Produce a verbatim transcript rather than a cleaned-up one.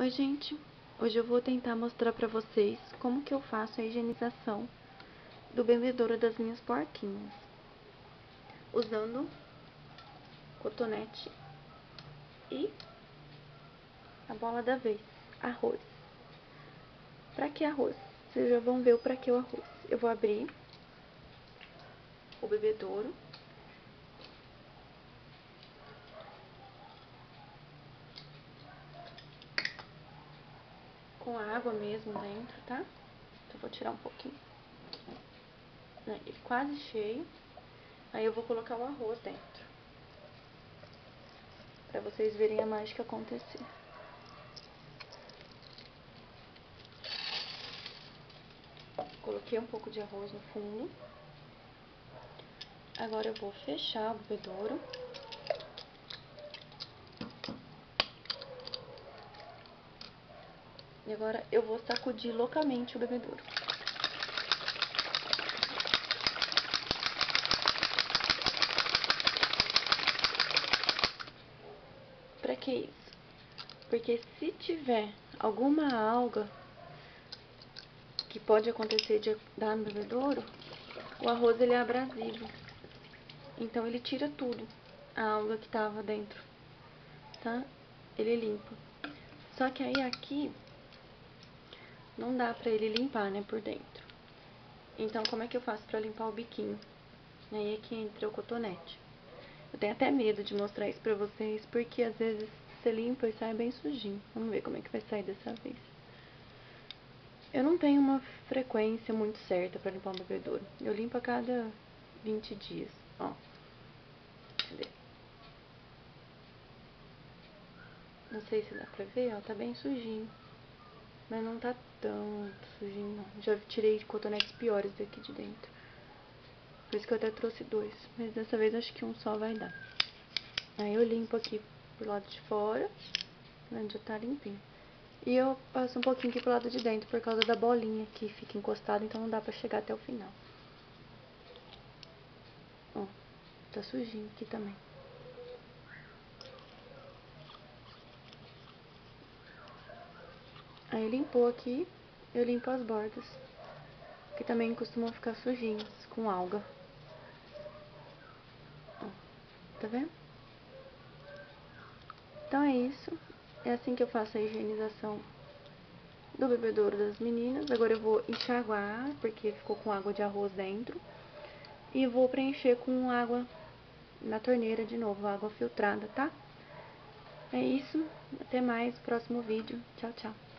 Oi gente, hoje eu vou tentar mostrar pra vocês como que eu faço a higienização do bebedouro das minhas porquinhas, usando cotonete e a bola da vez, arroz. Pra que arroz? Vocês já vão ver o pra que o arroz. Eu vou abrir o bebedouro. Com a água mesmo dentro, tá? Então, vou tirar um pouquinho. Ele quase cheio. Aí eu vou colocar o arroz dentro, pra vocês verem a mágica acontecer. Coloquei um pouco de arroz no fundo. Agora eu vou fechar o bebedouro. E agora eu vou sacudir loucamente o bebedouro. Pra que isso? Porque se tiver alguma alga que pode acontecer de dar no bebedouro, o arroz ele é abrasivo. Então ele tira tudo, a alga que tava dentro, tá? Ele limpa. Só que aí aqui não dá pra ele limpar, né, por dentro. Então como é que eu faço pra limpar o biquinho? Aí é que entra o cotonete. Eu tenho até medo de mostrar isso pra vocês, porque às vezes você limpa e sai bem sujinho. Vamos ver como é que vai sair dessa vez. Eu não tenho uma frequência muito certa pra limpar um bebedouro. Eu limpo a cada vinte dias, ó. Cadê? Não sei se dá pra ver, ó, tá bem sujinho. Mas não tá tão sujinho, não. Já tirei cotonetes piores daqui de dentro. Por isso que eu até trouxe dois. Mas dessa vez acho que um só vai dar. Aí eu limpo aqui pro lado de fora, onde já tá limpinho. E eu passo um pouquinho aqui pro lado de dentro, por causa da bolinha que fica encostada, então não dá pra chegar até o final. Ó, tá sujinho aqui também. Aí limpou aqui, eu limpo as bordas, que também costumam ficar sujinhas, com alga. Ó, tá vendo? Então é isso, é assim que eu faço a higienização do bebedouro das meninas. Agora eu vou enxaguar, porque ficou com água de arroz dentro. E vou preencher com água na torneira de novo, água filtrada, tá? É isso, até mais, próximo vídeo. Tchau, tchau.